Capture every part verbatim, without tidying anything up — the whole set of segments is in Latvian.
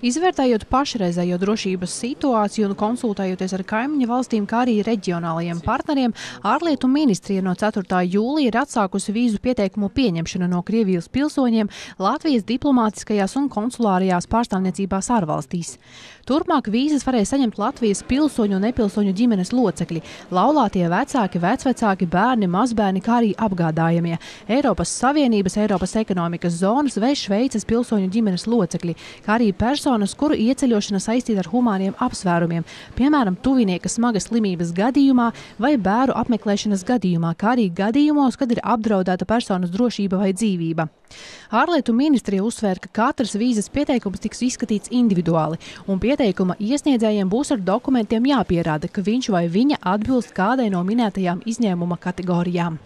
Izvērtējot pašreizējo drošības situāciju un konsultējoties ar kaimiņu valstīm, kā arī reģionālajiem partneriem, ārlietu ministrija no ceturtā jūlija ir atsākusi vīzu pieteikumu pieņemšanu no Krievijas pilsoņiem Latvijas diplomātiskajās un konsulārajās pārstāvniecībās ārvalstīs. Turpmāk vīzas varēja saņemt Latvijas pilsoņu un nepilsoņu ģimenes locekļi, laulātie vecāki, vecvecāki, bērni, mazbērni, kā arī apgādājamie, Eiropas Savienības, Eiropas ekonomikas zonas vai Šveices pilsoņu ģimenes locekļi, kā arī personas, kuru ieceļošana saistīta ar humāniem apsvērumiem, piemēram, tuvinieka smagas slimības gadījumā vai bēru apmeklēšanas gadījumā, kā arī gadījumos, kad ir apdraudēta personas drošība vai dzīvība. Ārlietu ministrija uzsvēra, ka katrs vīzas pieteikums tiks izskatīts individuāli, un pieteikuma iesniedzējiem būs ar dokumentiem jāpierāda, ka viņš vai viņa atbilst kādai no minētajām izņēmuma kategorijām.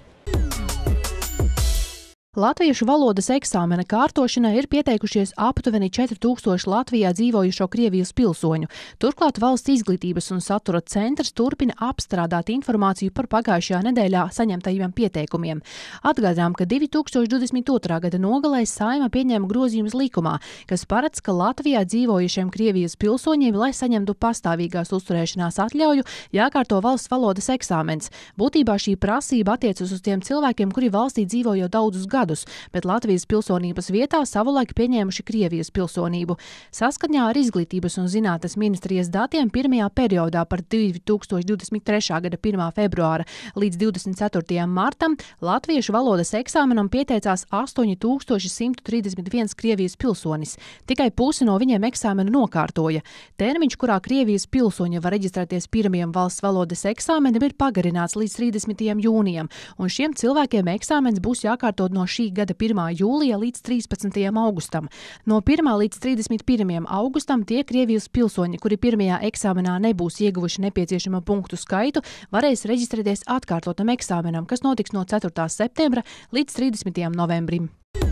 Latviešu valodas eksāmena kārtošanai ir pieteikušies aptuveni četri tūkstoši Latvijā dzīvojušo Krievijas pilsoņu. Turklāt Valsts izglītības un satura centrs turpina apstrādāt informāciju par pagājušajā nedēļā saņemtajiem pieteikumiem. Atgādinām, ka divi tūkstoši divdesmit otrā gada nogalē Saeima pieņēma grozījumus likumā, kas paredz, ka Latvijā dzīvojušiem Krievijas pilsoņiem, lai saņemtu pastāvīgās uzturēšanās atļauju, jākārto valsts valodas eksāmens. Būtībā šī prasība attiecas uz tiem cilvēkiem, kuri valstī dzīvo jau daudzus gadus, bet Latvijas pilsonības vietā savulaik pieņēmuši Krievijas pilsonību. Saskaņā ar Izglītības un zinātnes ministrijas datiem pirmajā periodā par divi tūkstoši divdesmit trešā gada pirmā februāra līdz divdesmit ceturtajam martam latviešu valodas eksāmenam pieteicās astoņi tūkstoši simt trīsdesmit viens Krievijas pilsonis. Tikai pusi no viņiem eksāmenu nokārtoja. Termiņš, kurā Krievijas pilsoņi var reģistrēties pirmajam valsts valodas eksāmenam, ir pagarināts līdz trīsdesmitajam jūnijam, un šiem cilvēkiem eksāmens būs jākārtot no šī gada pirmā jūlija līdz trīspadsmitajam augustam. No pirmā līdz trīsdesmit pirmajam augustam tie Krievijas pilsoņi, kuri pirmajā eksāmenā nebūs ieguvuši nepieciešamo punktu skaitu, varēs reģistrēties atkārtotam eksāmenam, kas notiks no ceturtā septembra līdz trīsdesmitajam novembrim.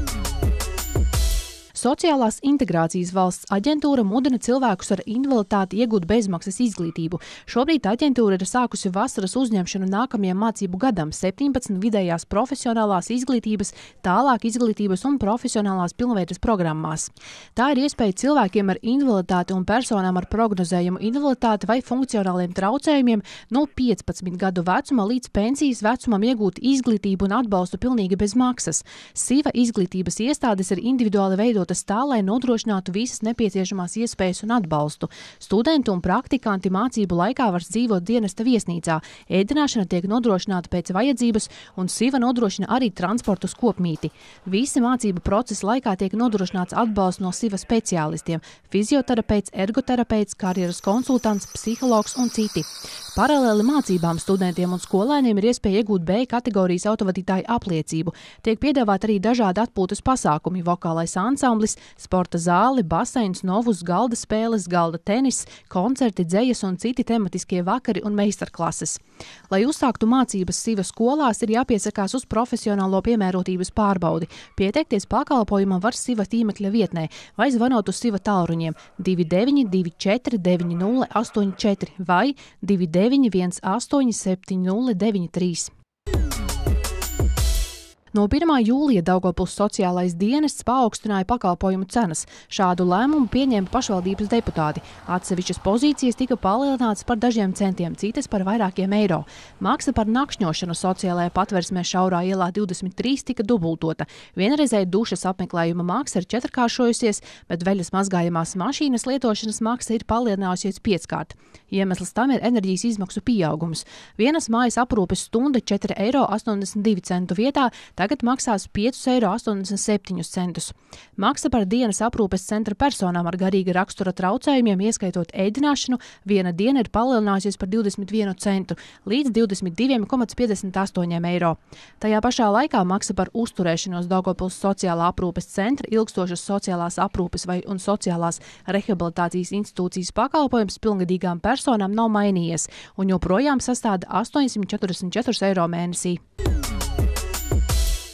Sociālās integrācijas valsts aģentūra mudina cilvēkus ar invaliditāti iegūt bezmaksas izglītību. Šobrīd aģentūra ir sākusi vasaras uzņemšanu nākamajam mācību gadam septiņpadsmit vidējās profesionālās izglītības, tālāk izglītības un profesionālās pilnveides programmās. Tā ir iespēja cilvēkiem ar invaliditāti un personām ar prognozējumu invaliditāti vai funkcionāliem traucējumiem no piecpadsmit gadu vecuma līdz pensijas vecumam iegūt izglītību un atbalstu pilnīgi bez maksas. SIVA izglītības iestādes ir individuāli veidotas tā, lai nodrošinātu visas nepieciešamās iespējas un atbalstu. Studenti un praktikanti mācību laikā var dzīvot dienesta viesnīcā. Ēdināšana tiek nodrošināta pēc vajadzības, un SIVA nodrošina arī transportu uz kopmīti. Visi mācību procesa laikā tiek nodrošināts atbalsts no SIVA speciālistiem – fizioterapeits, ergoterapeits, karjeras konsultants, psihologs un citi. Paralēli mācībām studentiem un skolēniem ir iespēja iegūt B kategorijas autovadītāju apliecību. Tiek piedāvāt arī dažādi atpūtas pasākumi – vokālais ansamblis, sporta zāli, baseins, novus, galda spēles, galda tenis, koncerti, dzejas un citi tematiskie vakari un meistarklases. Lai uzsāktu mācības SIVA skolās, ir jāpiesakās uz profesionālo piemērotības pārbaudi. Pieteikties pakalpojumam var SIVA tīmekļa vietnē vai zvanot uz SIVA tālruņiem divi deviņi divi četri deviņi nulle astoņi četri vai divi deviņi viens astoņi septiņi nulle deviņi trīs. No pirmā jūlija Daugavpils sociālais dienests paaugstināja pakalpojumu cenas. Šādu lēmumu pieņēma pašvaldības deputāti. Atsevišķas pozīcijas tika palielinātas par dažiem centiem, citas par vairākiem eiro. Maksa par nakšņošanu sociālajā patversmē Šaurā ielā divdesmit trīs tika dubultota. Vienreizēja dušas apmeklējuma maksa ir četrkāršojusies, bet veļas mazgājamās mašīnas lietošanas maksa ir palielinājusies pieckārt. Iemesls tam ir enerģijas izmaksu pieaugums. Vienas mājas aprūpes stunda četri eiro astoņdesmit divi centu vietā tagad maksās pieci eiro astoņdesmit septiņi centus. Maksa par dienas aprūpes centra personām ar garīga rakstura traucējumiem, ieskaitot ēdināšanu, viena diena ir palielinājusies par divdesmit vienu centu līdz divdesmit divi komats piecdesmit astoņi eiro. Tajā pašā laikā maksa par uzturēšanos Daugavpils sociālā aprūpes centra, ilgstošas sociālās aprūpes vai un sociālās rehabilitācijas institūcijas pakalpojums pilngadīgām personām nav mainījies un joprojām sastāda astoņsimt četrdesmit četri eiro mēnesī.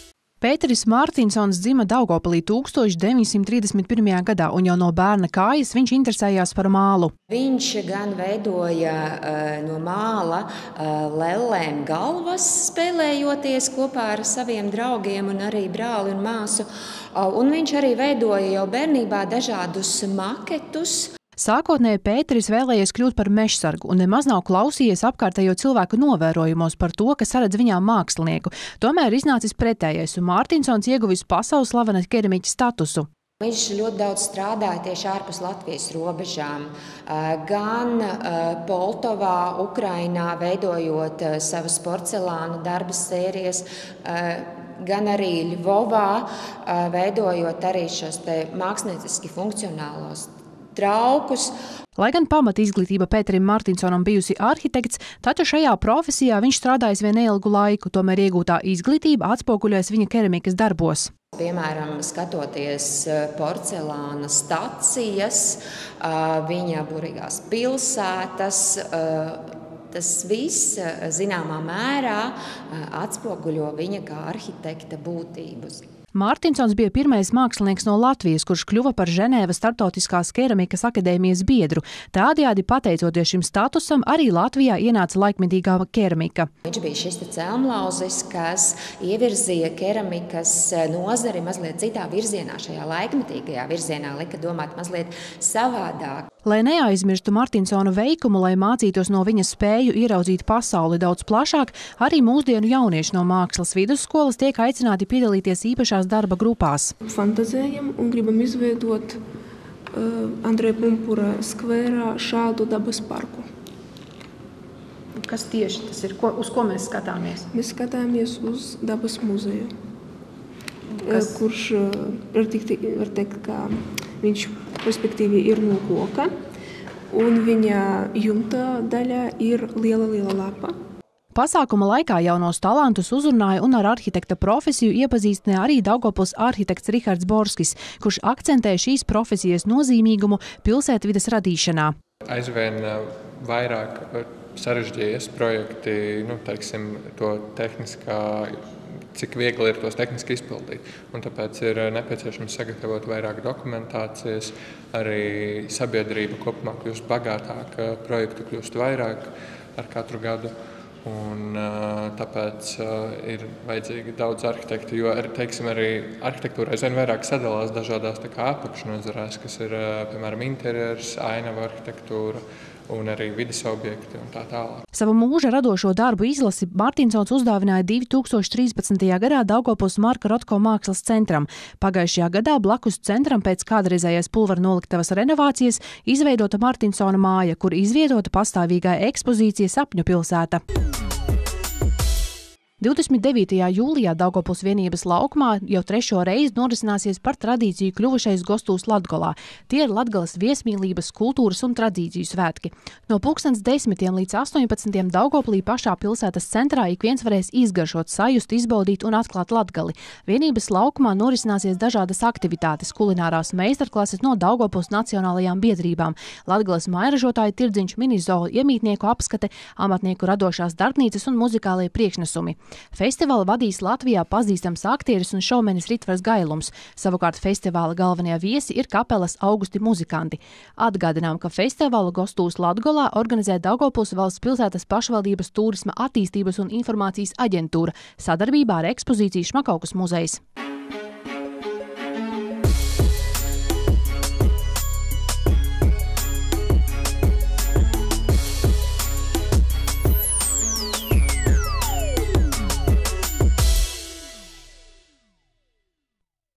Pēteris Mārtiņsons dzima Daugavpilī tūkstoš deviņsimt trīsdesmit pirmajā gadā, un jau no bērna kājas viņš interesējās par mālu. Viņš gan veidoja uh, no māla uh, lellēm galvas, spēlējoties kopā ar saviem draugiem un arī brāli un māsu, uh, un viņš arī veidoja jau bērnībā dažādus maketus. Sākotnēji Pēteris vēlējies kļūt par mežsargu un nemaz nav klausījies apkārtējo cilvēku novērojumos par to, ka saredz viņā mākslinieku. Tomēr iznācis pretējais, un Mārtiņsons ieguvis pasaules slavena keramiķa statusu. Viņš ļoti daudz strādāja tieši ārpus Latvijas robežām, gan Poltovā, Ukrainā, veidojot savas porcelāna darba sērijas, gan arī Ļvovā, veidojot arī šos te mākslinieciski funkcionālos traukus. Lai gan pamata izglītība Pēterim Mārtiņsonam bijusi arhitekts, taču šajā profesijā viņš strādājis vien neilgu laiku, tomēr iegūtā izglītība atspoguļojas viņa keramikas darbos. Piemēram, skatoties porcelāna stacijas, viņa burīgās pilsētas, tas viss zināmā mērā atspoguļo viņa kā arhitekta būtības. Mārtiņsons bija pirmais mākslinieks no Latvijas, kurš kļuva par Ženēvas Starptautiskās keramikas akadēmijas biedru. Tādējādi, pateicoties šim statusam, arī Latvijā ienāca laikmetīgā keramika. Viņš bija šis celmlauzis, kas ievirzīja keramikas nozari mazliet citā virzienā, šajā laikmetīgajā virzienā, lika domāt mazliet savādāk. Lai neaizmirstu Mārtiņsona veikumu, lai mācītos no viņa spēju ieraudzīt pasauli daudz plašāk, arī mūsdienu jaunieši no mākslas vidusskolas tiek aicināti piedalīties īpašās darba grupās. Fantazējam un gribam izveidot uh, Andreja Pumpura skvērā šādu dabas parku. Kas tieši tas ir? Ko, uz ko mēs skatāmies? Mēs skatāmies uz dabas muzeju, Kas? kurš var teikt, var teikt, ka viņš respektīvi ir no koka, un viņa jumta daļā ir liela, liela lapa. Pasākuma laikā jaunos talantus uzrunāja un ar arhitekta profesiju iepazīstināja arī Daugavpils arhitekts Rihards Borskis, kurš akcentē šīs profesijas nozīmīgumu pilsētvides radīšanā. Aizvien vairāk sarežģījies projekti, nu, teiksim, to tehniskā, cik viegli ir tos tehniski izpildīt. Un tāpēc ir nepieciešams sagatavot vairāk dokumentācijas, arī sabiedrība kopumā kļūst bagātāka, projektu kļūst vairāk ar katru gadu. Un, tāpēc ir vajadzīgi daudz arhitektu, jo teiksim, arī arhitektūra aizvien vairāk sadalās dažādās apakšnozarēs, kas ir piemēram interjers, ainava arhitektūra un arī vides objekti un tā tālāk. Savu mūža radošo darbu izlasi Mārtiņsons uzdāvināja divi tūkstoši trīspadsmitajā gadā Daugavpils Marka Rotko mākslas centram. Pagājušajā gadā blakus centram pēc kādreizējais pulvera noliktavas renovācijas izveidota Mārtiņsona māja, kur izvietota pastāvīgā ekspozīcija Sapņu pilsēta. divdesmit devītajā jūlijā Daugavpils vienības laukumā jau trešo reizi norisināsies par tradīciju kļuvušais Gostūs Latgolā. Tie ir Latgales viesmīlības, kultūras un tradīciju svētki. No pulkstens desmitiem līdz astoņpadsmitiem Daugavpilī pašā pilsētas centrā ik viens varēs izgaršot, sajust, izbaudīt un atklāt Latgali. Vienības laukumā norisināsies dažādas aktivitātes, kulinārās meistarklases no Daugavpils nacionālajām biedrībām, Latgales mairažotāju tirdziņš, minizoo, iemītnieku apskate, amatnieku radošās darbnīcas un muzikālie priekšnesumi. Festivālu vadīs Latvijā pazīstams aktieris un šoumenis Ritvars Gailums. Savukārt festivāla galvenie viesi ir kapelas augusti muzikanti. Atgādinām, ka festivālu Gostūs Latgolā organizē Daugavpils valsts pilsētas pašvaldības turisma attīstības un informācijas aģentūra sadarbībā ar ekspozīciju Šmakaukas muzejs.